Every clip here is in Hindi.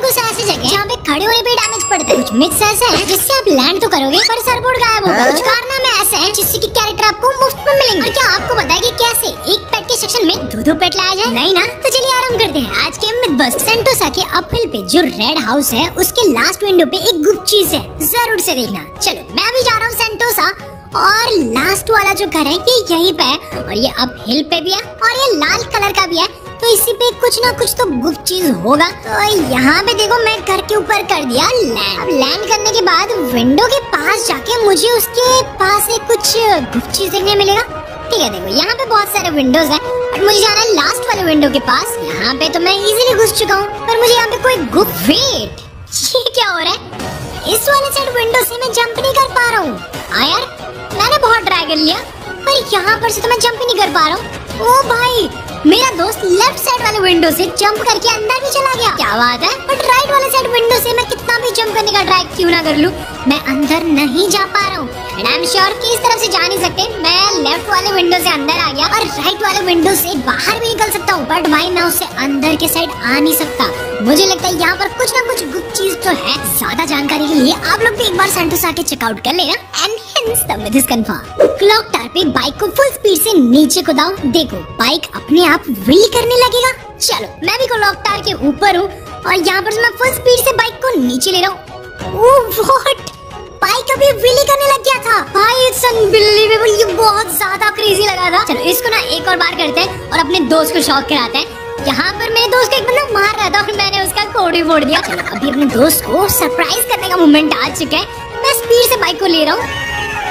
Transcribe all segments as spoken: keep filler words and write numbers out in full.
कुछ ऐसी जगह जहाँ पे खड़े होने पे डैमेज पड़ता है। कुछ मिथ्स ऐसे हैं जिससे आप लैंड तो करोगे पर सरबोर्ड गायब होगा। कुछ कारनामे ऐसे हैं जिससे कि कैरेक्टर आपको मुफ्त में मिलेंगे। और क्या आपको पता है कि कैसे एक पेट के सेक्शन में दो दो पेट लाया जाए? नहीं ना, तो चलिए आराम करते हैं आज के मिथ बस्ट। सेंटोसा के अपहिल पे जो रेड हाउस है उसके लास्ट विंडो पे एक गुप्त चीज है, जरूर से देखना। चलो मैं भी जा रहा हूँ सेंटोसा, और लास्ट वाला जो घर है ये यहीं पे है, और ये अपहिल पे भी है और ये लाल कलर का भी है, तो इसी पे कुछ ना कुछ तो गुप्त चीज होगा। तो यहाँ पे देखो मैं घर के ऊपर कर दिया लैंड। अब लैंड करने के बाद विंडो के पास जाके मुझे उसके पास एक कुछ गुप्त चीज देखने मिलेगा। ठीक है, देखो यहाँ पे बहुत सारे विंडोज हैं और मुझे जाना है लास्ट वाले विंडो के पास। यहाँ पे तो मैं इजीली घुस चुका हूँ, पर मुझे यहाँ पे कोई गुप्त वेट, ये क्या हो रहा है? इस वाले साइड विंडो से मैं जंप नहीं कर पा रहा हूँ। हाँ यार, मैंने बहुत ट्राई कर लिया पर यहाँ पर से तो मैं जंप ही नहीं कर पा रहा हूँ। ओ भाई, मेरा दोस्त लेफ्ट साइड वाले विंडो से जंप करके अंदर भी चला गया। क्या बात है? बट राइट वाले साइड विंडो से मैं कितना भी जंप करने का ट्राई क्यों ना कर लूं, मैं अंदर नहीं जा पा रहा हूँ। एंड आई एम श्योर कि इस तरफ से जा नहीं सकते। मैं लेफ्ट वाले विंडो से अंदर आ गया और राइट वाले विंडो से बाहर भी निकल सकता हूँ, बट भाई मैं उससे अंदर के साइड आ नहीं सकता। मुझे लगता है यहाँ पर कुछ ना कुछ गुप्त चीज तो है। ज्यादा जानकारी के लिए आप लोग भी एक बार सेंटोसा के चेकआउट कर लेना। And hence the myth is confirm. Clock tower पे बाइक को फुल स्पीड से नीचे कूदाओ, देखो बाइक अपने आप व्हील करने लगेगा। चलो मैं भी क्लॉक टावर के ऊपर हूँ और यहाँ पर मैं फुल स्पीड से बाइक को नीचे ले रहा हूँ। ओह व्हाट, बाइक अभी व्हील करने लग गया था। भाई इट्स अनबिलीवेबल, ये बहुत ज्यादा क्रेजी लगा था। चलो इसको ना एक और बार करते हैं और अपने दोस्त को शॉक कराते हैं। यहाँ पर मेरे दोस्त को एक बंदा मार रहा था और मैंने उसका कोड भी फोड़ दिया। चलो अभी अपने दोस्त को सरप्राइज करने का मोमेंट आ चुका है। मैं स्पीड से बाइक को ले रहा हूँ।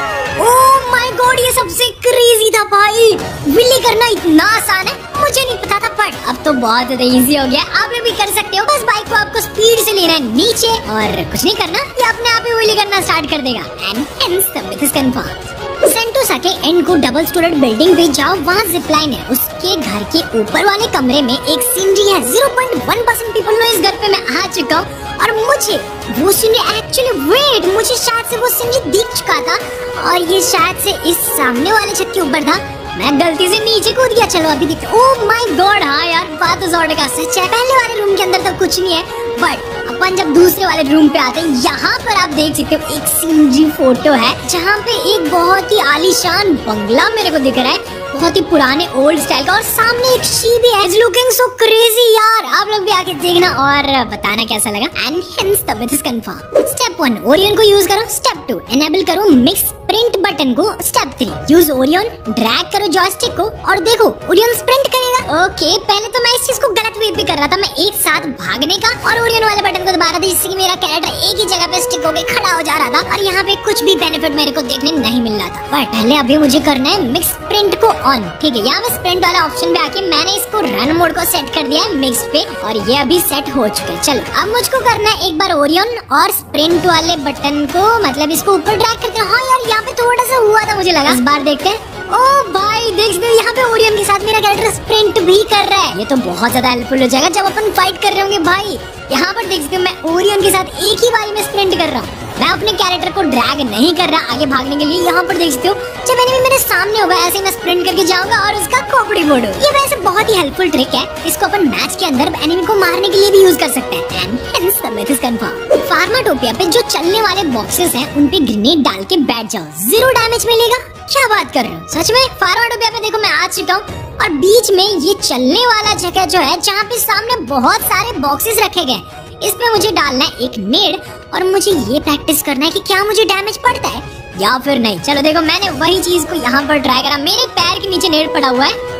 ओह माय गॉड, ये सबसे क्रेजी था भाई। व्हील करना इतना आसान है मुझे नहीं पता था, पर अब तो बहुत ज्यादा इजी हो गया। आप लोग भी कर सकते हो। बस बाइक को आपको स्पीड से लेना है नीचे और कुछ नहीं करना, ये अपने आप ही व्हील करना स्टार्ट कर देगा। And hence the myth is confirm. Sentosa के एंड को डबल स्टोरेड बिल्डिंग पे जाओ, वहाँ जिपलाइन है। उसके घर के ऊपर वाले कमरे में एक सीनरी है। Zero point one percent people know इस घर पे मैं आ चुका हूँ और मुझे वो सीनरी एक्चुअली वेट मुझे शायद से वो सीनरी दिख चुका था और ये शायद से इस सामने वाले छत के ऊपर था। मैं गलती से नीचे कूद गया। चलो अभी देखते। ओह माय गॉड, हाँ यार बात उस ऑर्डर का सच है। पहले वाले रूम के अंदर तो कुछ नहीं है, बट अपन जब दूसरे वाले रूम पे आते हैं यहाँ पर आप देख सकते हो एक सीनरी फोटो है जहाँ पे एक बहुत ही आलीशान बंगला मेरे को दिख रहा है, बहुत ही पुराने ओल्ड स्टाइल का, और सामने एक शीप है। इट्स लुकिंग सो क्रेजी यार। आप लोग भी आके देखना और बताना कैसा लगा। And hence the myth is confirm. Step one, Orion को यूज करो। स्टेप टू, एनेबल करो मिक्स स्प्रिंट बटन को। Step three, use Orion, drag करो जॉयस्टिक को और देखो ओरियन स्प्रिंट करेगा। ओके, पहले तो मैं इस चीज को गलत वे पे कर रहा था, मैं एक साथ भागने का और ओरियन वाले बटन को दबा रहा था, जिससे कि मेरा कैरेक्टर एक ही जगह पे स्टिक होके खड़ा हो जा रहा था और यहाँ पे कुछ भी बेनिफिट मेरे को देखने नहीं मिल रहा था। पर पहले अभी मुझे करना है मिक्स स्प्रिंट को ऑन। ठीक है, यहाँ पे स्प्रिंट वाला ऑप्शन पे आके मैंने इसको रन मोड को सेट कर दिया है मिक्स पे और ये अभी सेट हो चुका है। चलो अब मुझको करना है एक बार ओरियन और स्प्रिंट वाले बटन को, मतलब इसको ऊपर ड्रैग करते हैं। हाँ यार यहाँ पे थोड़ा सा हुआ था मुझे लगा। इस बार देखते हैं। ओ भाई देख सकते हो यहाँ पे ओरियन के साथ मेरा कैरेक्टर स्प्रिंट भी कर रहा है। ये तो बहुत ज्यादा हेल्पफुल हो जाएगा जब अपन फाइट कर रहे होंगे भाई। यहाँ पर देख सकते हो मैं ओरियन के साथ एक ही बारी में स्प्रिंट कर रहा हूँ। मैं अपने कैरेक्टर को ड्रैग नहीं कर रहा आगे भागने के लिए। यहाँ पर देख सकते हो जब एनिमी मेरे सामने होगा ऐसे ही मैं स्प्रिंट करके जाऊंगा और उसका खोपड़ी फोड़ूंगा। ये वैसे बहुत ही हेल्पफुल ट्रिक है, इसको अपन मैच के अंदर एनिमी को मारने के लिए भी यूज कर सकते हैं। And hence the myth is confirm. फार्माटोपिया पे जो चलने वाले बॉक्सेस हैं उन पे ग्रेनेड डाल के बैठ जाओ, जीरो डैमेज मिलेगा। क्या बात कर रहे हो, सच में? फार्माटोपिया पे देखो मैं आ चुका हूँ और बीच में ये चलने वाला जगह जो है जहाँ पे सामने बहुत सारे बॉक्सेस रखे गए, इसमें मुझे डालना है एक नेड और मुझे ये प्रैक्टिस करना है कि क्या मुझे डैमेज पड़ता है या फिर नहीं। चलो देखो मैंने वही चीज को यहाँ पर ट्राई करा। मेरे पैर के नीचे नेड पड़ा हुआ है,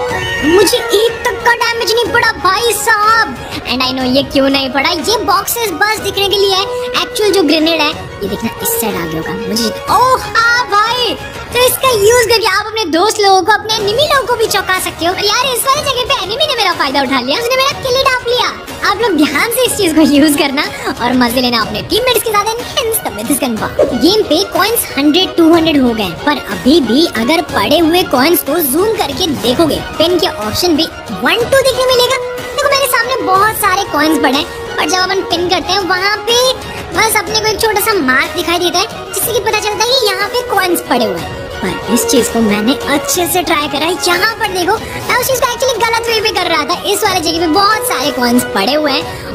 मुझे एक तक का डैमेज नहीं पड़ा भाई साहब। एंड आई नो ये क्यों नहीं पड़ा, ये बॉक्सेस बस दिखने के लिए है। एक्चुअल जो ग्रेनेड है ये देखना इस साइड आगे होगा मुझे। ओह हाँ भाई, तो इसका यूज करके आप अपने दोस्त लोगों को, अपने एनिमी लोगों को भी चौंका सकते हो। यार इस वाली जगह पे एनिमी ने मेरा फायदा उठा लिया, उसने मेरा किल ढाप लिया। आप लोग ध्यान से इस चीज को यूज करना और मजे लेना अपने टीममेट्स के साथ। Hence the myth is confirm. Game पे कॉइंस हंड्रेड टू हंड्रेड हो गए, पर अभी भी अगर पड़े हुए कॉइंस को जूम करके देखोगे पेन के ऑप्शन पे वन टू देखने मिलेगा। देखो मेरे सामने बहुत सारे कॉइंस पड़े हैं, पर जब अपन पिन करते हैं वहाँ पे बस अपने को एक छोटा सा मार्क दिखाई देता है, जिससे कि पता चलता है कि यहाँ पे कॉइंस पड़े हुए हैं। पर इस चीज को मैंने अच्छे से ट्राई करा। यहाँ पर देखो मैं उस चीज को एक्चुअली गलत वे पे कर रहा था। इस वाले जगह पे बहुत सारे कॉइंस पड़े हुए हैं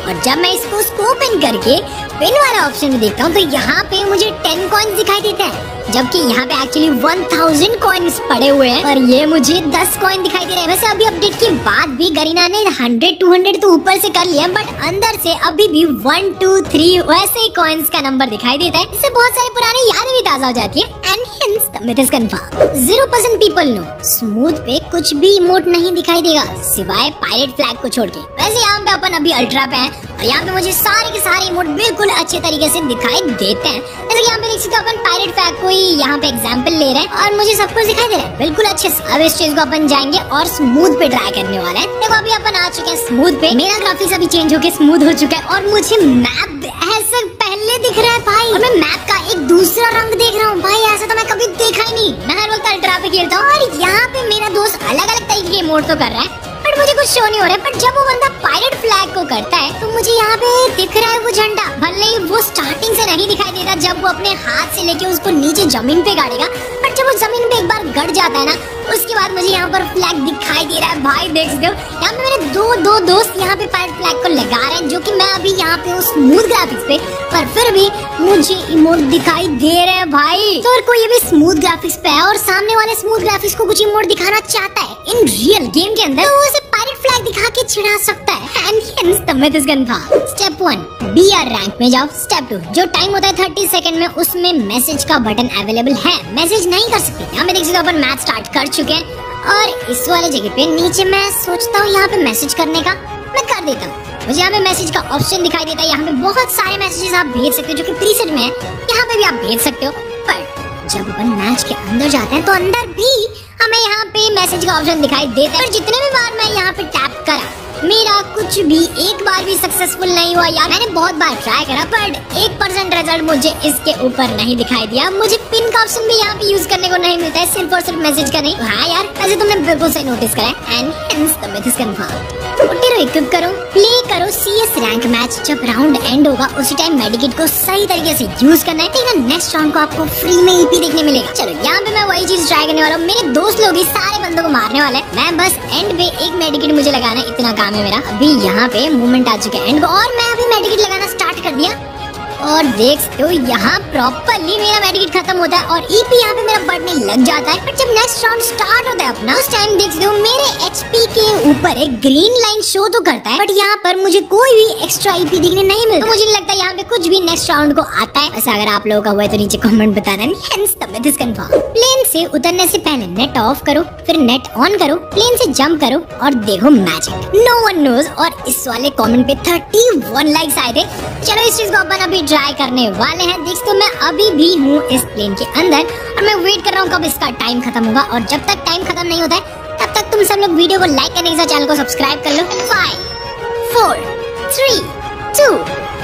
और जब मैं इसको स्कोप इन करके पिन वाला ऑप्शन में देखता हूँ तो यहाँ पे मुझे टेन कॉइन्स दिखाई देते हैं, जबकि यहाँ पे एक्चुअली वन थाउजेंड कॉइन्स पड़े हुए हैं और ये मुझे दस कॉइन दिखाई दे रहे हैं। वैसे अभी अपडेट के बाद भी गरीना ने हंड्रेड टू हंड्रेड तो ऊपर से कर लिया, बट अंदर से अभी भी वन टू थ्री वैसे ही कॉइन्स का नंबर दिखाई देता है। इससे बहुत सारी पुरानी यादें भी ताजा हो जाती है। And hence the myth is confirm. Zero percent people know smooth पे कुछ भी इमोट नहीं दिखाई देगा सिवाय पायरेट फ्लैग को छोड़ के। वैसे यहाँ पे अपन अभी अल्ट्रा पे हैं और यहाँ पे मुझे सारे के सारे इमोट बिल्कुल अच्छे तरीके से दिखाई देते हैं। जैसे कि यहाँ पे देख सकते हो अपन पायरेट फ्लैग को ही यहाँ पे एग्जांपल ले रहे हैं और मुझे सब कुछ दिखाई दे रहा है बिल्कुल अच्छे से। अब इस चीज को अपन जाएंगे और स्मूथ पे ट्राई करने वाले हैं। देखो अभी अपन आ चुके हैं स्मूथ पे, मेरा ग्राफिक्स अभी चेंज होके स्मूथ हो चुका है और मुझे मैप ऐसा पहले दिख रहा है भाई, और मैं मैप का एक दूसरा रंग देख रहा हूँ भाई। ऐसा तो मैं कभी देखा ही नहीं। मैं हर वक्त अल्ट्रा पे खेलता हूँ और यहाँ पे मेरा दोस्त अलग अलग तरीके के इमोट तो कर रहा है बट मुझे कुछ शो नहीं हो रहा है। बट जब वो बंदा पायरेट फ्लैग को करता है तो मुझे यहाँ पे दिख रहा है वो झंडा, भले ही वो स्टार्टिंग से नहीं दिखाई देता जब वो अपने हाथ से लेके उसको नीचे जमीन पे गाड़ेगा, बट जब वो जमीन पे एक बार गड़ जाता है ना उसके बाद मुझे यहाँ पर फ्लैग दिखाई दे रहा है भाई। देख सकते हो यहाँ पे मेरे दो दो दोस्त यहाँ पे पायरेट फ्लैग को लगा रहे हैं, जो कि मैं अभी यहाँ पे हूँ स्मूथ ग्राफिक्स पे, पर फिर भी मुझे इमोट दिखाई दे रहे हैं भाई। तो अगर कोई भी स्मूथ ग्राफिक्स पे है और सामने वाले स्मूथ ग्राफिक्स को कुछ इमोट दिखाना चाहता है इन रियल गेम के अंदर, तो वो उसे पायरेट फ्लैग दिखा के चिढ़ा सकता है। And hence the myth is confirm. Step one, B R rank में जाओ। स्टेप टू, जो टाइम होता है थर्टी सेकंड में उसमें मैसेज का बटन अवेलेबल है, मैसेज नहीं कर सकते। यहाँ पे देख सकते हो अपन मैच स्टार्ट कर चुके हैं और इस वाले जगह पे नीचे मैं सोचता हूँ यहाँ पे मैसेज करने का, मैं कर देता हूँ। मुझे यहाँ पे मैसेज का ऑप्शन दिखाई देता है। यहाँ पे बहुत सारे मैसेजेस आप भेज सकते हो जो कि प्रीसेट में है, यहाँ पे भी आप भेज सकते हो। पर जब अपन मैच के अंदर जाते हैं तो अंदर भी हमें यहाँ पे मैसेज का ऑप्शन दिखाई देता है। और जितने भी बार मैं यहाँ पे टैप करा मेरा कुछ भी एक बार भी सक्सेसफुल नहीं हुआ यार। मैंने बहुत बार ट्राई करा पर एक परसेंट रिजल्ट मुझे इसके ऊपर नहीं दिखाई दिया। मुझे पिन का ऑप्शन भी यहाँ पे यूज करने को नहीं मिलता है, सिर्फ और सिर्फ मैसेज का नहीं। हाँ यार वैसे तुमने बिल्कुल सही नोटिस करा है। And hence the myth is confirm. उठे इक्विप करो, प्ले करो सीएस रैंक मैच। जब राउंड एंड होगा उसी टाइम मेडिकेट को सही तरीके से यूज करना है। नेक्स्ट राउंड को आपको फ्री में ईपी देखने मिलेगा। चलो यहाँ पे मैं वही चीज ट्राई करने वाला हूँ। मेरे दोस्त लोग ही सारे बंदों को मारने वाले हैं, मैं बस एंड पे एक मेडिकेट मुझे लगाना है, इतना काम है मेरा। अभी यहाँ पे मूवमेंट आ चुका है एंड और मैं अभी मेडिकेट लगाना स्टार्ट कर दिया और देख सकते हो यहाँ प्रॉपरली मेरा मेडिकेट खत्म होता है और ईपी यहाँ पे मेरा बढ़ने लग जाता है। पर जब नेक्स्ट राउंड स्टार्ट होता है अपना उस टाइम देख सकते हो मेरे एचपी के ऊपर एक ग्रीन लाइन शो तो करता है, बट यहाँ पर मुझे कोई भी एक्स्ट्रा ईपी देखने नहीं मिलता। तो मुझे नहीं लगता यहाँ पे कुछ भी नेक्स्ट राउंड को आता है। वैसे अगर आप लोगों का हुआ है तो नीचे कमेंट बताना। Hence the myth is confirm. Plane से उतरने से पहले नेट ऑफ करो, फिर नेट ऑन करो, प्लेन से जंप करो और देखो मैजिक। No one knows. और इस वाले कमेंट पे थर्टी वन लाइक्स आए थे। चलो इस चीज को अपन अभी ट्राई करने वाले हैं। देख तो मैं अभी भी हूँ इस प्लेन के अंदर और मैं वेट कर रहा हूँ कब इसका टाइम खत्म होगा। और जब तक टाइम खत्म नहीं होता है तब तक तुम सब लोग वीडियो को लाइक करने के साथ चैनल को सब्सक्राइब कर लो। Five four three two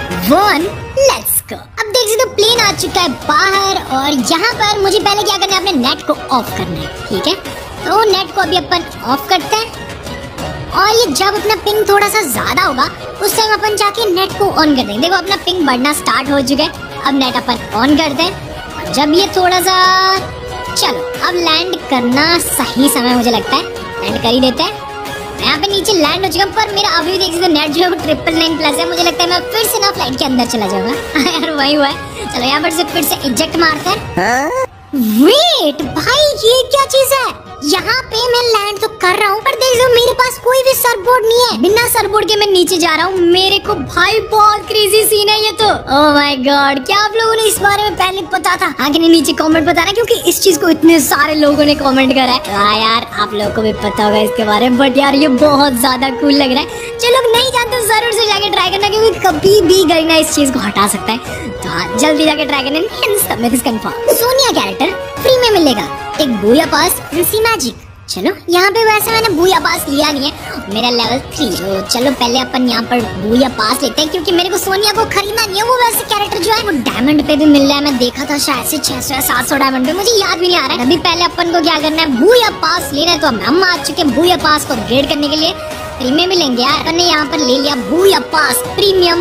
one let's go. अब देख सकते हो प्लेन आ चुका है बाहर और यहाँ पर मुझे पहले क्या करना है, अपने नेट को ऑफ करना है। ठीक है तो नेट को अभी अपन ऑफ करते हैं और ये जब अपना पिंग थोड़ा सा ज्यादा होगा उस टाइम अपन जाके नेट को ऑन कर देंगे। देखो अपना पिंग बढ़ना स्टार्ट हो चुका है। अब नेट अपन ऑन करते हैं और जब ये थोड़ा सा चलो अब लैंड करना सही समय मुझे लगता है लैंड कर ही देते हैं। मैं यहाँ पे नीचे लैंड हो चुका हूँ पर मेरा अभी देख सकते नेट जो है वो ट्रिपल नाइन प्लस है। मुझे लगता है मैं फिर से ना फ्लाइट के अंदर चला जाऊंगा। यार वही हुआ है। चलो यहाँ पर से फिर से इजेक्ट मारते हैं। वेट भाई ये क्या चीज है? यहाँ पे मैं लैंड तो कर रहा हूँ पर देख लो मेरे पास कोई भी सरबोर्ड नहीं है। बिना सरबोर्ड के मैं नीचे जा रहा हूँ। मेरे को भाई बहुत क्रेजी सीन है ये तो। ओह माय गॉड क्या आप लोगों ने इस बारे में पहले पता था? आगे नहीं नीचे कमेंट बताना क्योंकि इस चीज को इतने सारे लोगों ने कमेंट करा है। हाँ यार आप लोगों को भी पता होगा इसके बारे में, बट यार ये बहुत ज्यादा कूल लग रहा है। जो लोग नहीं जानते जरूर से जाके ट्राई करना क्योंकि कभी भी गरीना इस चीज को हटा सकता है। तो हाँ जल्दी जाके ट्राई करना। सोनिया कैरेक्टर फ्री में मिलेगा, एक बूया पास मैजिक। चलो यहाँ पे वैसे मैंने बूया पास लिया नहीं है, मेरा लेवल थ्री। तो चलो पहले अपन यहाँ पर बूया पास लेते हैं क्योंकि मेरे को सोनिया को खरीदना नहीं है। वो वैसे कैरेक्टर जो है वो डायमंड पे भी मिल रहा है। मैं देखा था शायद से छह सौ या सात सौ डायमंड पे, मुझे याद भी नहीं आ रहा है। अभी पहले अपन को क्या करना है, बूया पास लेना है। तो हम आ चुके हैं बूया पास को अपग्रेड करने के लिए। फ्री में मिलेंगे यार। अपन ने यहाँ पर ले लिया बूया पास प्रीमियम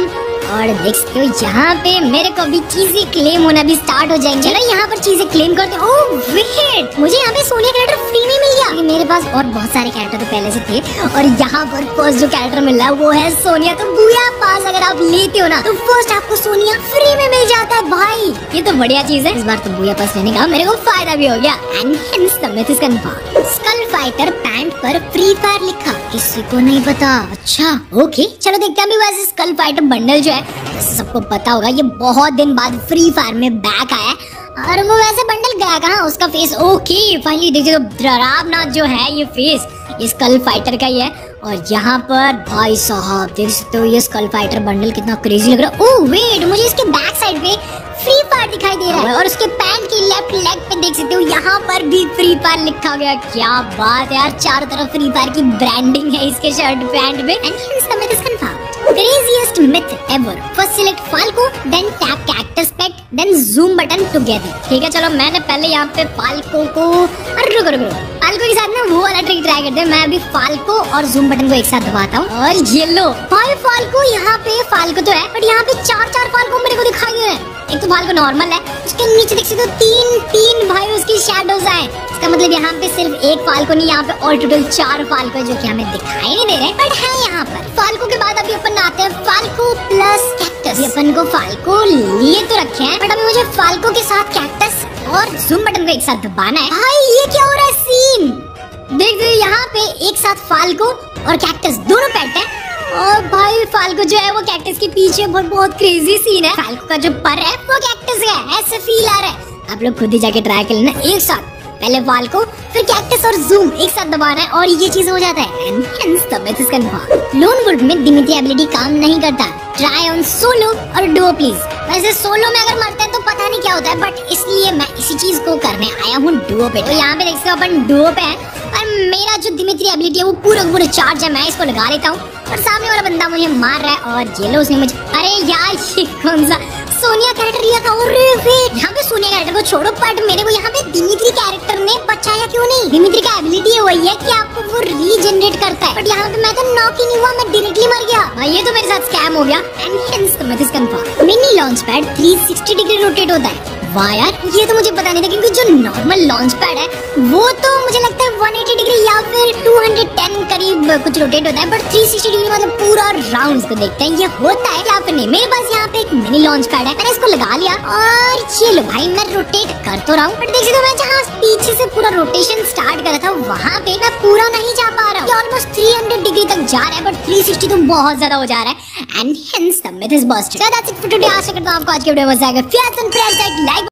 और देख सकते हो यहाँ पे मेरे को अभी चीजें क्लेम होना भी स्टार्ट हो जाएंगे। चलो यहाँ पर चीजें क्लेम करते हैं। ओह वेट, मुझे यहाँ पे सोनिया कैरेक्टर फ्री में मिल गया। मेरे पास और बहुत सारे कैरेक्टर तो पहले से थे और यहाँ पर फर्स्ट जो कैरेक्टर मिल रहा है वो है सोनिया। तो बुया पास अगर आप लेते हो ना तो फर्स्ट आपको सोनिया फ्री में मिल जाता है भाई। ये तो बढ़िया चीज है। इस बार तो बुया पास लेने का मेरे को फायदा भी हो गया। And hence the myth is confirmed. Skull fighter pant पर फ्री फायर लिखा, किसी को नहीं पता। अच्छा ओके, चलो देखते हैं। अभी वैसे स्कल फाइटर बंडल जो है सबको पता होगा, ये बहुत दिन बाद फ्री फायर में बैक आया है। और वो वैसे बंडल गया कहाँ, उसका फेस ओके फाइनली देखिए तो डरावना जो है ये फेस ये स्कल फाइटर का ही है। और यहाँ पर भाई साहब देख सकते हो ये स्कल फाइटर बंडल कितना क्रेजी लग रहा है। ओह वेट, मुझे इसके बैक साइड पे फ्री फायर दिखाई दे रहा है और उसके पैंट के लेफ्ट लेग पे देख सकते हो यहाँ पर भी फ्री फायर लिखा गया। क्या बात है यार, चारों तरफ फ्री फायर की ब्रांडिंग है इसके शर्ट पैंट पे। And hence the myth is confirmed. Craziest myth ever. First select Falco, then tap cactus pet, then zoom button together. ठीक है चलो, मैंने पहले यहाँ पे फाल्को को अरे रुको रुको फाल्को के साथ ना वो वाला ट्रिक ट्राई करते हैं। मैं अभी फाल्को और जूम बटन को एक साथ दबाता हूँ और ये लो भाई फाल्को। यहाँ पे फाल्को तो है बट यहाँ पे चार चार फाल्को मेरे को दिखाई दे रहे हैं। एक तो फाल्को नॉर्मल है, उसके नीचे देख सकते हो तीन तीन भाई उसकी शैडोज है। इसका मतलब यहाँ पे सिर्फ एक फाल्को नहीं, यहाँ पे और टोटल चार फाल्को जो कि हमें दिखाई नहीं दे रहे बट है यहाँ पर। फाल्को के बाद अभी अपन आते हैं फाल्को प्लस कैक्टस। अपन को फाल्को लिए तो रखे हैं बट अभी मुझे फाल्को के साथ कैक्टस और जूम बटन को एक साथ दबाना है। भाई ये क्या हो रहा है सीन, देख रहे हो यहाँ पे एक साथ फाल्को और कैक्टस दोनों पेट है और भाई फाल्को जो है वो कैक्टस के पीछे बहुत बहुत क्रेजी सीन है। फाल्को का जो पर है वो कैक्टस का है, ऐसे फील आ रहा है। आप लोग खुद ही जाके ट्राई कर लेना एक साथ, पहले फाल्को फिर कैक्टस और जूम एक साथ दबाना है और ये चीज हो जाता है। And hence the myth is confirmed. Lone wolf में दिमित्री एबिलिटी काम नहीं करता, ट्राई ऑन सोलो और डुओ प्लीज। वैसे सोलो में अगर मरते हैं तो पता नहीं क्या होता है बट इसलिए मैं इसी चीज को करने आया हूँ डुओ पे। तो यहाँ पे देख सकते हो अपन डुओ पे है और मेरा जो दिमित्री एबिलिटी है वो पूरा पूरा चार्ज है। मैं इसको लगा लेता हूँ और सामने वाला बंदा मुझे मार रहा है और ये लो उसने मुझे, अरे यार ये कौन सा सोनिया कैरेक्टर लिया था। और यहाँ पे सोनिया कैरेक्टर को छोड़ो बट मेरे को यहाँ पे दिमित्री कैरेक्टर ने बचाया क्यों नहीं। दिमित्री का एबिलिटी वही है कि आपको वो रीजनरेट करता है बट यहाँ पे मैं तो नॉक ही नहीं हुआ, मैं डायरेक्टली मर गया भाई। ये तो मेरे साथ स्कैम हो गया। And hence the myth is confirmed. Mini launch pad three sixty degree rotate होता है। वाह यार, ये तो मुझे पता नहीं था क्योंकि जो नॉर्मल लॉन्च पैड है वो तो मुझे लगता है वन एटी डिग्री या फिर टू हंड्रेड टेन करीब कुछ रोटेट होता है बट थ्री सिक्सटी डिग्री मतलब पूरा राउंड को देखते हैं ये होता है या फिर नहीं। मेरे पास यहाँ पे एक मिनी लॉन्च पैड है, मैंने इसको लगा लिया और ये लो भाई मैं रोटेट कर तो रहा हूँ बट देख सकते हो मैं जहाँ पीछे से पूरा रोटेशन स्टार्ट करा था वहाँ पे मैं पूरा नहीं जा पा रहा हूँ। ऑलमोस्ट थ्री हंड्रेड डिग्री तक जा रहा है बट थ्री सिक्सटी तो बहुत ज्यादा हो जा रहा है। And hence the myth is busted. So that's it for today. आशा करता हूँ आपको आज के वीडियो मजा आएगा। लाइक